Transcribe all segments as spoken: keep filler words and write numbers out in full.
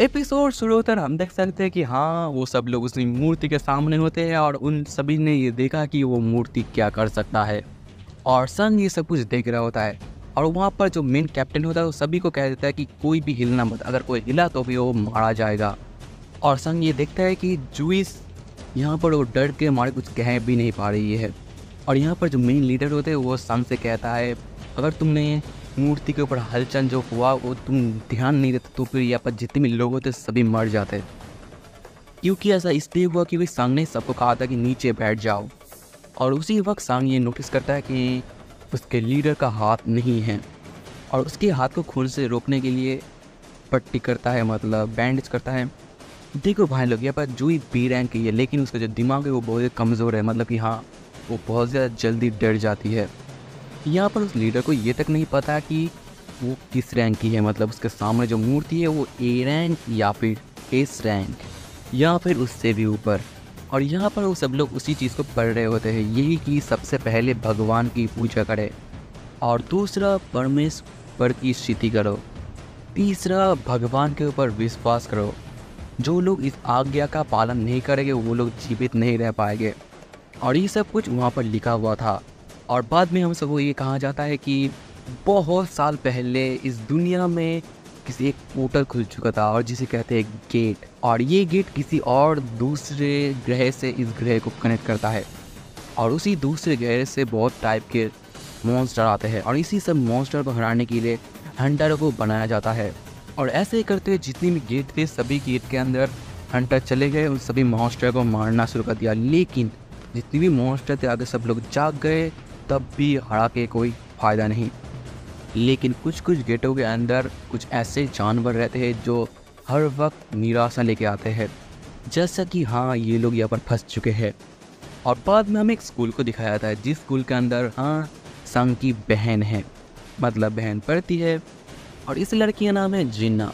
Episode शुरू होता है हम देख सकते हैं कि हाँ वो सब लोग उस मूर्ति के सामने होते हैं और उन सभी ने ये देखा कि वो मूर्ति क्या कर सकता है। और संग ये सब कुछ देख रहा होता है और वहाँ पर जो मेन कैप्टन होता है वो सभी को कह देता है कि कोई भी हिलना मत, अगर कोई हिला तो भी वो मारा जाएगा। और संग ये देखता है कि जुइस यहाँ पर वो डर के मारे कुछ कह भी नहीं पा रही है। और यहाँ पर जो मेन लीडर होते हैं वो संग से कहता है अगर तुमने मूर्ति के ऊपर हलचल जो हुआ वो तुम ध्यान नहीं देते तो फिर यहाँ पर जितने भी लोग होते सभी मर जाते। क्योंकि ऐसा इसलिए हुआ कि भाई सांग ने सबको कहा था कि नीचे बैठ जाओ। और उसी वक्त सांग ये नोटिस करता है कि उसके लीडर का हाथ नहीं है और उसके हाथ को खून से रोकने के लिए पट्टी करता है, मतलब बैंडेज करता है। देखो भाई लोग, यहाँ पर जूही बी रैंक की है लेकिन उसका जो दिमाग है वो बहुत कमज़ोर है, मतलब कि हाँ वो बहुत ज़्यादा जल्दी डर जाती है। यहाँ पर उस लीडर को ये तक नहीं पता कि वो किस रैंक की है, मतलब उसके सामने जो मूर्ति है वो ए रैंक या फिर एस रैंक या फिर उससे भी ऊपर। और यहाँ पर वो सब लोग उसी चीज़ को पढ़ रहे होते हैं, यही कि सबसे पहले भगवान की पूजा करें और दूसरा परमेश्वर की स्तुति करो, तीसरा भगवान के ऊपर विश्वास करो। जो लोग इस आज्ञा का पालन नहीं करेंगे वो लोग जीवित नहीं रह पाएंगे। और ये सब कुछ वहाँ पर लिखा हुआ था। और बाद में हम सबको ये कहा जाता है कि बहुत साल पहले इस दुनिया में किसी एक पोर्टल खुल चुका था और जिसे कहते हैं गेट, और ये गेट किसी और दूसरे ग्रह से इस ग्रह को कनेक्ट करता है और उसी दूसरे ग्रह से बहुत टाइप के मॉन्स्टर आते हैं और इसी सब मॉन्स्टर को हराने के लिए हंटर को बनाया जाता है। और ऐसे ही करते हुए जितनी भी गेट थे सभी गेट के अंदर हंटर चले गए, उन सभी मॉन्स्टर को मारना शुरू कर दिया। लेकिन जितनी भी मॉन्स्टर थे आगे सब लोग जाग गए, तब भी हरा के कोई फ़ायदा नहीं। लेकिन कुछ कुछ गेटों के अंदर कुछ ऐसे जानवर रहते हैं जो हर वक्त निराशा लेके आते हैं, जैसा कि हाँ ये लोग यहाँ पर फंस चुके हैं। और बाद में हमें एक स्कूल को दिखाया जाता है जिस स्कूल के अंदर हाँ संग की बहन है, मतलब बहन पढ़ती है और इस लड़की का नाम है जिन्ना।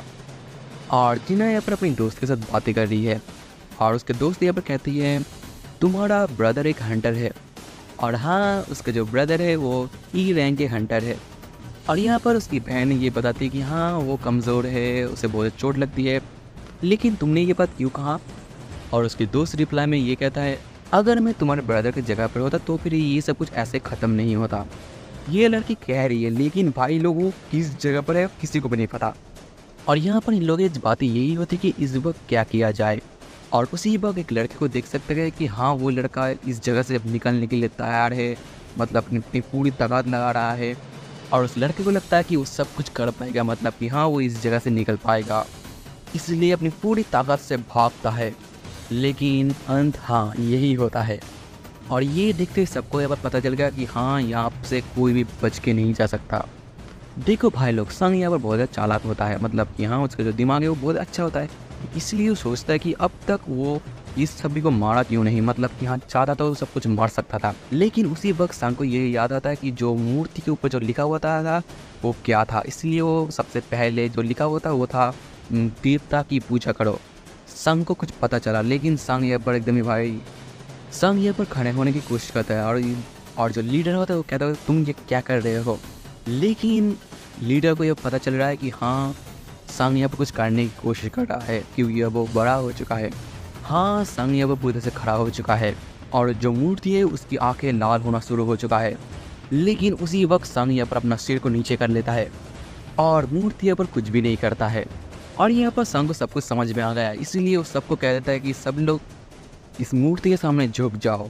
और जिन्ना यहाँ पर अपनी दोस्त के साथ बातें कर रही है और उसके दोस्त यहाँ पर कहती है तुम्हारा ब्रदर एक हंटर है, और हाँ उसका जो ब्रदर है वो ई रैंक के हंटर है। और यहाँ पर उसकी बहन ये बताती है कि हाँ वो कमज़ोर है, उसे बहुत चोट लगती है, लेकिन तुमने ये बात क्यों कहा? और उसकी दोस्त रिप्लाई में ये कहता है अगर मैं तुम्हारे ब्रदर की जगह पर होता तो फिर ये सब कुछ ऐसे ख़त्म नहीं होता। ये लड़की कह रही है लेकिन भाई लोगों किस जगह पर है किसी को भी नहीं पता। और यहाँ पर इन लोगों की बातें यही होती कि इस वक्त क्या किया जाए। और उसी वक्त एक लड़के को देख सकते हैं कि हाँ वो लड़का इस जगह से निकलने के लिए तैयार है, मतलब अपनी अपनी पूरी ताकत लगा रहा है। और उस लड़के को लगता है कि वो सब कुछ कर पाएगा, मतलब कि हाँ वो इस जगह से निकल पाएगा, इसलिए अपनी पूरी ताकत से भागता है। लेकिन अंत हाँ यही होता है। और ये देखते सबको यहाँ पर पता चल गया कि हाँ यहाँ से कोई भी बच के नहीं जा सकता। देखो भाई लोग, संग यहाँ पर बहुत ज़्यादा चालाक होता है, मतलब कि हाँ उसका जो दिमाग है वो बहुत अच्छा होता है, इसलिए वो सोचता है कि अब तक वो इस सभी को मारा क्यों नहीं, मतलब कि हाँ चाहता तो सब कुछ मार सकता था। लेकिन उसी वक्त संग को ये याद आता है कि जो मूर्ति के ऊपर जो लिखा हुआ था, था वो क्या था, इसलिए वो सबसे पहले जो लिखा हुआ था वो था देवता की पूजा करो। संग को कुछ पता चला, लेकिन संग यहाँ पर एकदम ही भाई संग यहाँ पर खड़े होने की कोशिश करता है और और जो लीडर होता है वो कहता है तुम ये क्या कर रहे हो। लेकिन लीडर को ये पता चल रहा है कि हाँ संग यहाँ पर कुछ करने की कोशिश कर रहा है क्योंकि अब वो बड़ा हो चुका है। हाँ संग यहाँ पर पूरी तरह से खड़ा हो चुका है और जो मूर्ति है उसकी आंखें लाल होना शुरू हो चुका है। लेकिन उसी वक्त संग यहाँ पर अपना सिर को नीचे कर लेता है और मूर्ति यहाँ पर कुछ भी नहीं करता है। और यहाँ पर संग को सब कुछ समझ में आ गया, इसीलिए वो सबको कह देता है कि सब लोग इस मूर्ति के सामने झुक जाओ।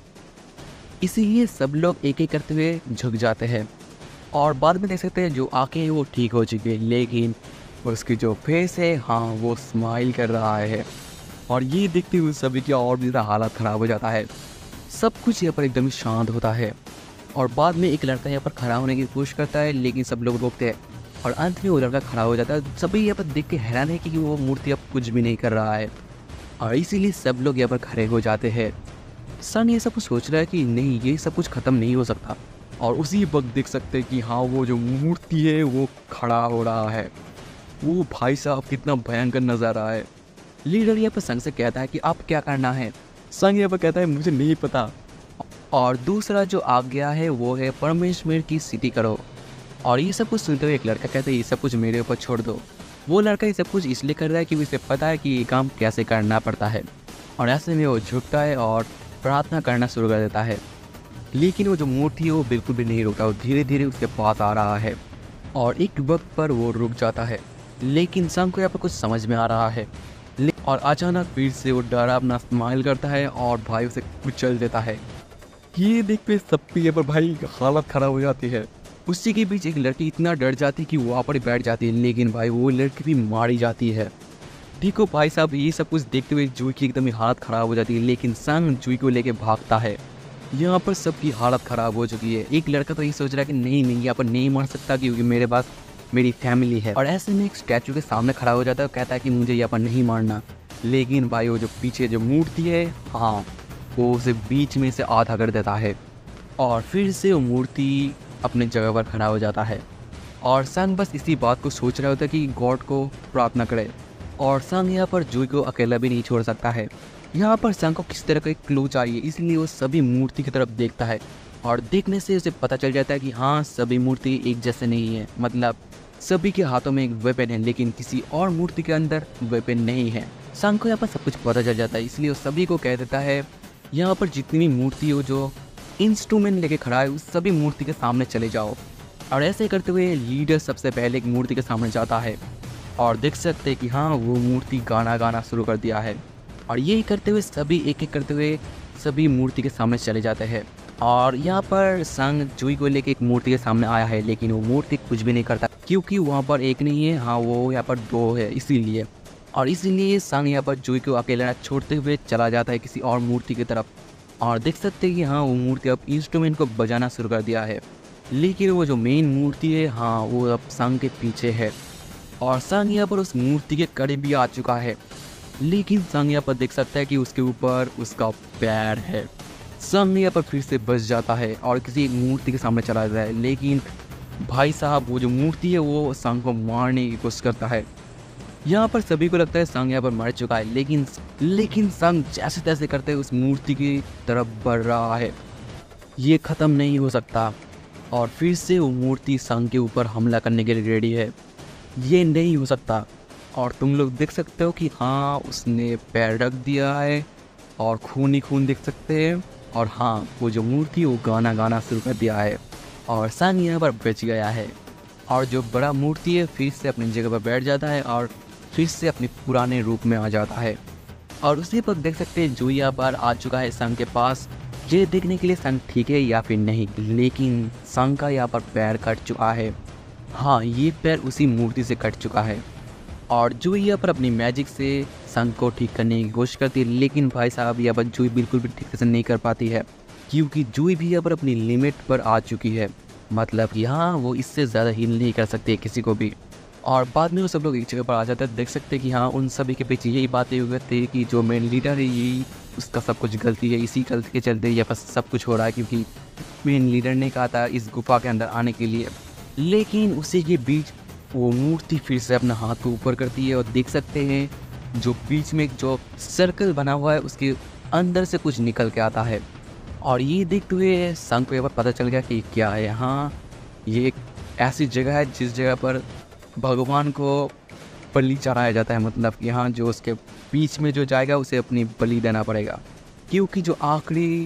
इसीलिए सब लोग एक एक करते हुए झुक जाते हैं और बाद में देख सकते हैं जो आंखें हैं वो ठीक हो चुकी है, लेकिन उसकी जो फेस है हाँ वो स्माइल कर रहा है। और ये देखते हुए सभी की और भी ज़्यादा हालत ख़राब हो जाता है, सब कुछ यहाँ पर एकदम ही शांत होता है। और बाद में एक लड़का यहाँ पर खड़ा होने की कोशिश करता है लेकिन सब लोग रोकते हैं और अंत में वो लड़का खड़ा हो जाता है। सभी यहाँ पर देख के हैरान है कि वो मूर्ति अब कुछ भी नहीं कर रहा है और इसीलिए सब लोग यहाँ पर खड़े हो जाते हैं। सन ये सब कुछ सोच रहा है कि नहीं ये सब कुछ ख़त्म नहीं हो सकता। और उसी वक्त देख सकते हैं कि हाँ वो जो मूर्ति है वो खड़ा हो रहा है। वो भाई साहब कितना भयंकर नज़र आ रहा है। लीडर यहाँ पर संग से कहता है कि आप क्या करना है। संग यहाँ पर कहता है मुझे नहीं पता। और दूसरा जो आज्ञा है वो है परमेश्वर की स्तुति करो। और ये सब कुछ सुनते हुए एक लड़का कहता है ये सब कुछ मेरे ऊपर छोड़ दो। वो लड़का ये सब कुछ इसलिए कर रहा है कि उसे पता है कि ये काम कैसे करना पड़ता है। और ऐसे में वो झुकता है और प्रार्थना करना शुरू कर देता है। लेकिन वो जो मूर्ति है वो बिल्कुल भी नहीं रुकता, वो धीरे धीरे उसके पास आ रहा है और एक वक्त पर वो रुक जाता है। लेकिन संग को यहाँ पर कुछ समझ में आ रहा है और अचानक फिर से वो डरावना स्माइल करता है और भाई उसे कुचल देता है। ये देख पे सबकी यहाँ पर भाई हालत खराब हो जाती है। उसी के बीच एक लड़की इतना डर जाती है कि वो वहाँ पर बैठ जाती है, लेकिन भाई वो लड़की भी मारी जाती है। देखो भाई साहब, ये सब कुछ देखते हुए जूही की एकदम ही हालत ख़राब हो जाती है, लेकिन संग जूही को लेके भागता है। यहाँ पर सबकी हालत ख़राब हो चुकी है। एक लड़का तो ये सोच रहा है कि नहीं नहीं यहाँ पर नहीं मार सकता क्योंकि मेरे पास मेरी फैमिली है, और ऐसे में एक स्टैचू के सामने खड़ा हो जाता है और कहता है कि मुझे यहाँ पर नहीं मारना। लेकिन भाई वो जो पीछे जो मूर्ति है, हाँ, वो उसे बीच में से आधा कर देता है और फिर से वो मूर्ति अपने जगह पर खड़ा हो जाता है। और संग बस इसी बात को सोच रहा होता है कि गॉड को प्रार्थना करे। और संग यहाँ पर जूही को अकेला भी नहीं छोड़ सकता है। यहाँ पर संग को किस तरह का एक क्लू चाहिए, इसलिए वो सभी मूर्ति की तरफ देखता है और देखने से उसे पता चल जाता है कि हाँ, सभी मूर्ति एक जैसे नहीं है। मतलब सभी के हाथों में एक वेपन है, लेकिन किसी और मूर्ति के अंदर वेपन नहीं है। संग को यहाँ पर सब कुछ पता चल जाता है, इसलिए वो सभी को कह देता है यहाँ पर जितनी भी मूर्ति हो जो इंस्ट्रूमेंट लेके खड़ा है उस सभी मूर्ति के सामने चले जाओ। और ऐसे करते हुए लीडर सबसे पहले एक मूर्ति के सामने जाता है और देख सकते हैं कि हाँ, वो मूर्ति गाना गाना शुरू कर दिया है। और यही करते हुए सभी एक एक करते हुए सभी मूर्ति के सामने चले जाते हैं। और यहाँ पर संग जूही को लेके एक मूर्ति के सामने आया है, लेकिन वो मूर्ति कुछ भी नहीं करता क्योंकि वहाँ पर एक नहीं है, हाँ, वो यहाँ पर दो है इसीलिए। और इसीलिए संग यहाँ पर जूही को अकेला छोड़ते हुए चला जाता है किसी और मूर्ति की तरफ। और देख सकते हैं कि हाँ, वो मूर्ति अब इंस्ट्रूमेंट को बजाना शुरू कर दिया है, लेकिन वो जो मेन मूर्ति है, हाँ, वो अब संग के पीछे है। और संग यहाँ पर उस मूर्ति के करीब भी आ चुका है, लेकिन संग यहाँ पर देख सकता है कि उसके ऊपर उसका पैर है। संग यहाँ पर फिर से बच जाता है और किसी मूर्ति के सामने चला जाता है, लेकिन भाई साहब वो जो मूर्ति है वो संग को मारने की कोशिश करता है। यहाँ पर सभी को लगता है संग यहाँ पर मर चुका है, लेकिन लेकिन संग जैसे तैसे करते उस मूर्ति की तरफ बढ़ रहा है। ये ख़त्म नहीं हो सकता। और फिर से वो मूर्ति संग के ऊपर हमला करने के लिए रेडी है। ये नहीं हो सकता। और तुम लोग देख सकते हो कि हाँ, उसने पैर रख दिया है और खून ही खून देख सकते हैं। और हाँ, वो जो मूर्ति वो गाना गाना शुरू कर दिया है और संग यहाँ पर बच गया है। और जो बड़ा मूर्ति है फिर से अपनी जगह पर बैठ जाता है और फिर से अपने पुराने रूप में आ जाता है। और उसी पर देख सकते हैं जूही यहाँ पर आ चुका है संग के पास, ये देखने के लिए संग ठीक है या फिर नहीं। लेकिन संग का यहाँ पर पैर कट चुका है। हाँ, ये पैर उसी मूर्ति से कट चुका है। और जूही यहाँ पर अपनी मैजिक से संग को ठीक करने की कोशिश करती है, लेकिन भाई साहब यहाँ पर जूही बिल्कुल भी ठीक से नहीं कर पाती है क्योंकि जूही भी यहाँ पर अपनी लिमिट पर आ चुकी है। मतलब कि हाँ, वो इससे ज़्यादा हील नहीं कर सकती किसी को भी। और बाद में वो सब लोग एक जगह पर आ जाते हैं। देख सकते हैं कि हाँ, उन सभी के पीछे यही बातें हुए थे कि जो मेन लीडर है यही उसका सब कुछ गलती है, इसी गलती के चलते यहाँ पर सब कुछ हो रहा है क्योंकि मेन लीडर ने कहा था इस गुफा के अंदर आने के लिए। लेकिन उसी के बीच वो मूर्ति फिर से अपना हाथ को ऊपर करती है और देख सकते हैं जो बीच में जो सर्कल बना हुआ है उसके अंदर से कुछ निकल के आता है। और ये देखते हुए संग को यहाँ पर पता चल गया कि क्या है। हाँ, ये एक ऐसी जगह है जिस जगह पर भगवान को बलि चढ़ाया जाता है। मतलब यहाँ जो उसके बीच में जो जाएगा उसे अपनी बलि देना पड़ेगा क्योंकि जो आखिरी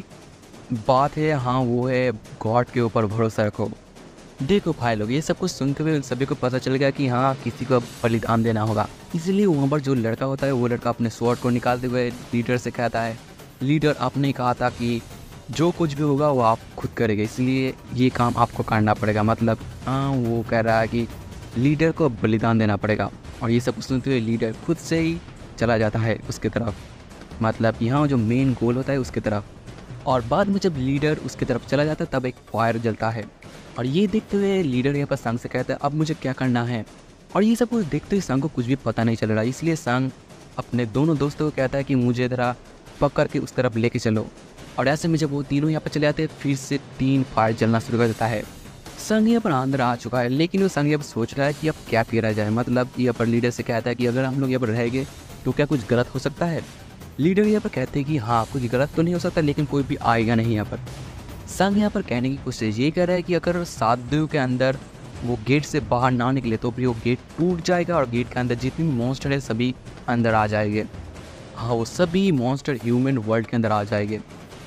बात है, हाँ, वो है गॉड के ऊपर भरोसा रखो। देखो भाई लोग, ये सब कुछ सुनते हुए सभी को पता चल गया कि हाँ, किसी को बलिदान देना होगा। इसलिए वहाँ पर जो लड़का होता है वो लड़का अपने स्वॉर्ड को निकालते हुए लीडर से कहता है, लीडर आपने कहा था कि जो कुछ भी होगा वो आप खुद करेंगे, इसलिए ये काम आपको करना पड़ेगा। मतलब हाँ, वो कह रहा है कि लीडर को बलिदान देना पड़ेगा। और ये सब सुनते हुए लीडर खुद से ही चला जाता है उसके तरफ, मतलब यहाँ जो मेन गोल होता है उसके तरफ। और बाद में जब लीडर उसकी तरफ चला जाता है तब एक फायर जलता है। और ये देखते हुए लीडर यहाँ पर संग से कहता है अब मुझे क्या करना है। और ये सब कुछ देखते हुए संग को कुछ भी पता नहीं चल रहा, इसलिए संग अपने दोनों दोस्तों को कहता है कि मुझे ज़रा पकड़ के उस तरफ लेके चलो। और ऐसे में जब वो तीनों यहाँ पर चले जाते हैं फिर से तीन फायर जलना शुरू कर देता है। संग यहाँ पर अंदर आ चुका है, लेकिन वो संग यहाँ पर सोच रहा है कि अब क्या किया जाए। मतलब यहाँ पर लीडर से कहता है कि अगर हम लोग यहाँ पर रहेंगे तो क्या कुछ गलत हो सकता है। लीडर यहाँ पर कहते हैं कि हाँ, कुछ गलत तो नहीं हो सकता, लेकिन कोई भी आएगा नहीं यहाँ पर। संग यहाँ पर कहने की कोशिश ये कर रहा है कि अगर सात दिनों के अंदर वो गेट से बाहर ना निकले तो फिर वो गेट टूट जाएगा और गेट के अंदर जितने भी मॉन्स्टर है सभी अंदर आ जाएंगे। हाँ, वो सभी मॉन्स्टर ह्यूमन वर्ल्ड के अंदर आ जाएंगे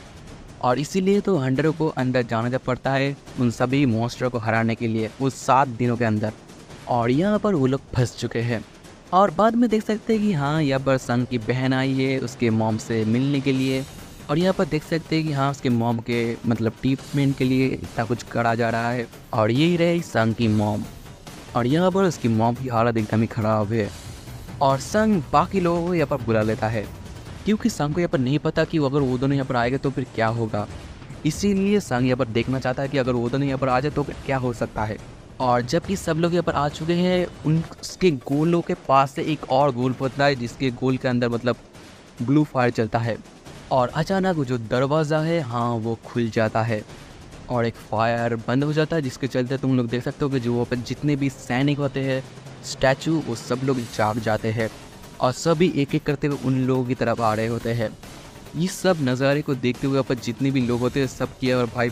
और इसीलिए तो हंटरों को अंदर जाना जब पड़ता है उन सभी मॉन्स्टर को हराने के लिए उस सात दिनों के अंदर। और यहाँ पर वो लोग फंस चुके हैं और बाद में देख सकते हैं कि हाँ, यहाँ पर सन की बहन आई है उसके मॉम से मिलने के लिए। और यहाँ पर देख सकते हैं कि हाँ, उसके मॉम के मतलब ट्रीटमेंट के लिए इतना कुछ करा जा रहा है और यही रही सन की मॉम। और यहाँ पर उसकी मॉम की हालत एकदम ही ख़राब है और सन बाकी लोगों को यहाँ पर बुला लेता है क्योंकि सन को यहाँ पर नहीं पता कि अगर वो दोनों यहाँ पर आएगा तो फिर क्या होगा। इसीलिए सन यहाँ पर देखना चाहता है कि अगर वो दोनों यहाँ पर आ जाए तो फिर क्या हो सकता है। और जबकि सब लोग यहाँ पर आ चुके हैं, उन उसके गोलों के पास से एक और गोल होता है जिसके गोल के अंदर मतलब ब्लू फायर चलता है और अचानक जो दरवाज़ा है हाँ वो खुल जाता है और एक फायर बंद हो जाता है जिसके चलते तुम लोग देख सकते हो कि जो वहाँ पर जितने भी सैनिक होते हैं स्टैचू वो सब लोग जाग जाते हैं और सभी एक एक करते हुए उन लोगों की तरफ आ रहे होते हैं। इस सब नज़ारे को देखते हुए यहाँ पर जितने भी लोग होते हैं सब किया और भाई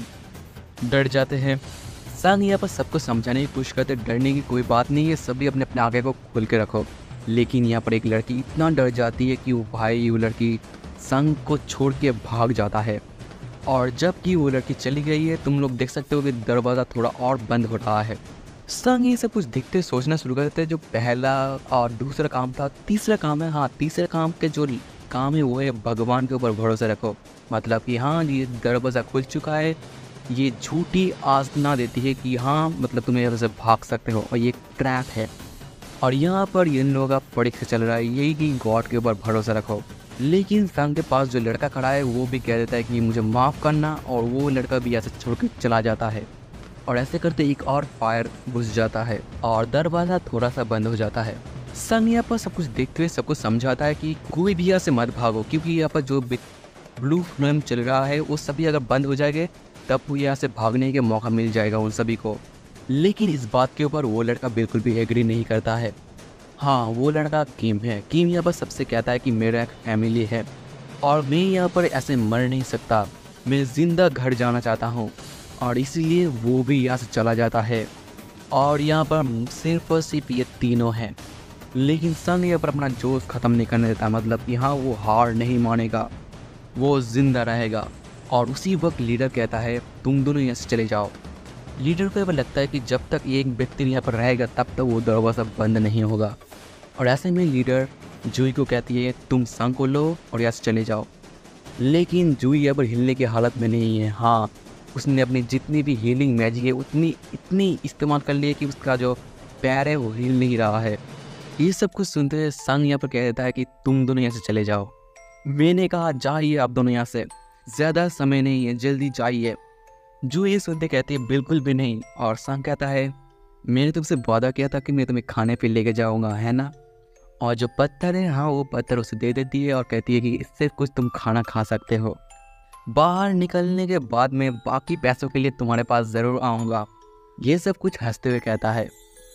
बहुत डर जाते हैं। सन यहाँ पर सबको समझाने की कोशिश करते, डरने की कोई बात नहीं है, सभी अपने अपने आगे को खोल के रखो। लेकिन यहाँ पर एक लड़की इतना डर जाती है कि वो भाई वो लड़की सन को छोड़ के भाग जाता है और जबकि वो लड़की चली गई है तुम लोग देख सकते हो कि दरवाज़ा थोड़ा और बंद हो रहा है। सन ये सब कुछ देखते सोचना शुरू कर देते हैं, जो पहला और दूसरा काम था तीसरा काम है। हाँ, तीसरा काम के जो काम है वो है भगवान के ऊपर भरोसा रखो। मतलब कि हाँ, ये दरवाज़ा खुल चुका है, ये झूठी आस ना देती है कि हाँ मतलब तुम यहाँ से भाग सकते हो और ये ट्रैप है। और यहाँ पर इन लोगों का परीक्षा चल रहा है यही कि गॉड के ऊपर भरोसा रखो। लेकिन सन के पास जो लड़का खड़ा है वो भी कह देता है कि मुझे माफ़ करना और वो लड़का भी ऐसे छोड़ के चला जाता है और ऐसे करते एक और फायर बुझ जाता है और दरवाज़ा थोड़ा सा बंद हो जाता है। सन यहाँ पर सब कुछ देखते हुए सबको समझाता है कि कोई भी यहाँ से मत भागो क्योंकि यहाँ पर जो ब्लू फ्लेम चल रहा है वो सभी अगर बंद हो जाएंगे तब वो यहाँ से भागने के मौका मिल जाएगा उन सभी को। लेकिन इस बात के ऊपर वो लड़का बिल्कुल भी एग्री नहीं करता है। हाँ, वो लड़का किम है। किम यहाँ पर सबसे कहता है कि मेरा एक फैमिली है और मैं यहाँ पर ऐसे मर नहीं सकता, मैं ज़िंदा घर जाना चाहता हूँ और इसीलिए वो भी यहाँ से चला जाता है। और यहाँ पर सिर्फ और सिर्फ ये तीनों हैं। लेकिन सन यहाँ पर अपना जोश ख़त्म नहीं करने देता, मतलब कि हाँ वो हार नहीं मानेगा, वो ज़िंदा रहेगा। और उसी वक्त लीडर कहता है तुम दोनों यहाँ से चले जाओ। लीडर को ये लगता है कि जब तक एक व्यक्ति यहाँ पर रहेगा तब तक वो दरवाज़ा बंद नहीं होगा। और ऐसे में लीडर जूही को कहती है तुम सन को लो और यहाँ से चले जाओ। लेकिन जूही यहाँ पर हिलने की हालत में नहीं है। हाँ, उसने अपनी जितनी भी हीलिंग मैजिक है उतनी इतनी इस्तेमाल कर ली है कि उसका जो पैर है वो हिल नहीं रहा है। ये सब कुछ सुनते हुए सन यहाँ पर कह देता है कि तुम दोनों यहाँ से चले जाओ। मैंने कहा जाइए आप दोनों यहाँ से, ज़्यादा समय नहीं है, जल्दी जाइए। जो ये सुनते कहती है बिल्कुल भी नहीं। और सन कहता है मैंने तुमसे वादा किया था कि मैं तुम्हें खाने पे लेके जाऊंगा, है ना। और जो पत्थर है हाँ वो पत्थर उसे दे देती है और कहती है कि इससे कुछ तुम खाना खा सकते हो। बाहर निकलने के बाद मैं बाकी पैसों के लिए तुम्हारे पास ज़रूर आऊँगा। ये सब कुछ हंसते हुए कहता है।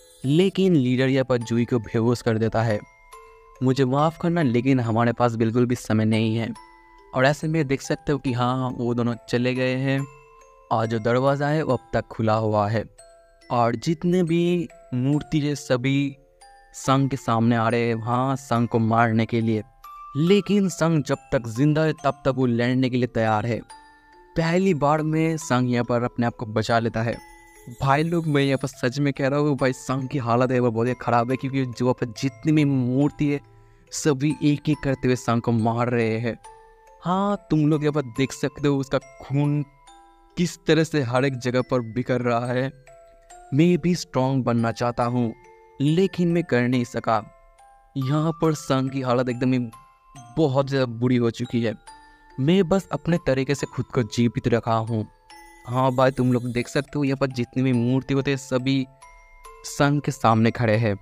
लेकिन लीडर यहाँ पर जूही को बेहोश कर देता है। मुझे माफ़ करना लेकिन हमारे पास बिल्कुल भी समय नहीं है। और ऐसे में देख सकते हो कि हाँ वो दोनों चले गए हैं और जो दरवाज़ा है वो अब तक खुला हुआ है और जितने भी मूर्ति है सभी सन के सामने आ रहे हैं वहाँ सन को मारने के लिए। लेकिन सन जब तक जिंदा है तब तक वो लड़ने के लिए तैयार है। पहली बार में सन यहाँ पर अपने आप को बचा लेता है। भाई लोग मैं यहाँ पर सच में कह रहा हूँ भाई सन की हालत है वो बहुत ही ख़राब है क्योंकि जो पर जितनी भी मूर्ति है सभी एक एक करते हुए सन को मार रहे हैं। हाँ, तुम लोग यहाँ पर देख सकते हो उसका खून किस तरह से हर एक जगह पर बिखर रहा है। मैं भी स्ट्रॉन्ग बनना चाहता हूँ लेकिन मैं कर नहीं सका। यहाँ पर सन की हालत एकदम ही बहुत ज़्यादा बुरी हो चुकी है। मैं बस अपने तरीके से खुद को जीवित रखा हूँ। हाँ भाई, तुम लोग देख सकते हो यहाँ पर जितनी भी मूर्ति होते हैं सभी सन के सामने खड़े हैं।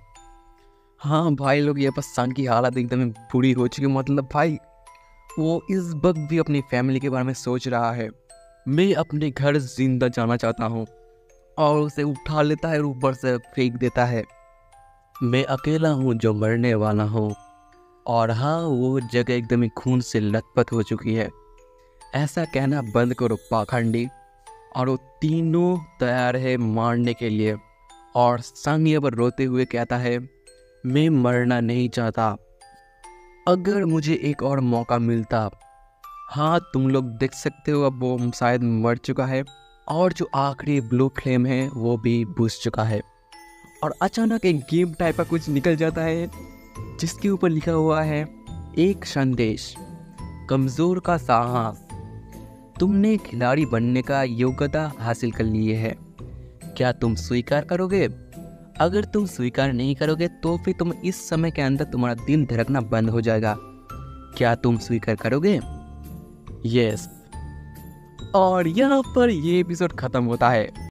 हाँ भाई लोग, यहाँ पर सन की हालत एकदम बुरी हो चुकी है। मतलब भाई वो इस वक्त भी अपनी फैमिली के बारे में सोच रहा है। मैं अपने घर जिंदा जाना चाहता हूँ और उसे उठा लेता है और ऊपर से फेंक देता है। मैं अकेला हूँ जो मरने वाला हूँ। और हाँ, वो जगह एकदम ही खून से लथपथ हो चुकी है। ऐसा कहना बंद करो पाखंडी। और वो तीनों तैयार है मारने के लिए। और संग ये पर रोते हुए कहता है, मैं मरना नहीं चाहता, अगर मुझे एक और मौका मिलता। हाँ, तुम लोग देख सकते हो अब वो शायद मर चुका है और जो आखिरी ब्लू फ्लेम है वो भी बुझ चुका है। और अचानक एक गेम टाइप का कुछ निकल जाता है जिसके ऊपर लिखा हुआ है, एक संदेश, कमज़ोर का साहस, तुमने खिलाड़ी बनने का योग्यता हासिल कर ली है, क्या तुम स्वीकार करोगे? अगर तुम स्वीकार नहीं करोगे तो फिर तुम इस समय के अंदर तुम्हारा दिल धड़कना बंद हो जाएगा, क्या तुम स्वीकार करोगे? यस। और यहाँ पर ये एपिसोड खत्म होता है।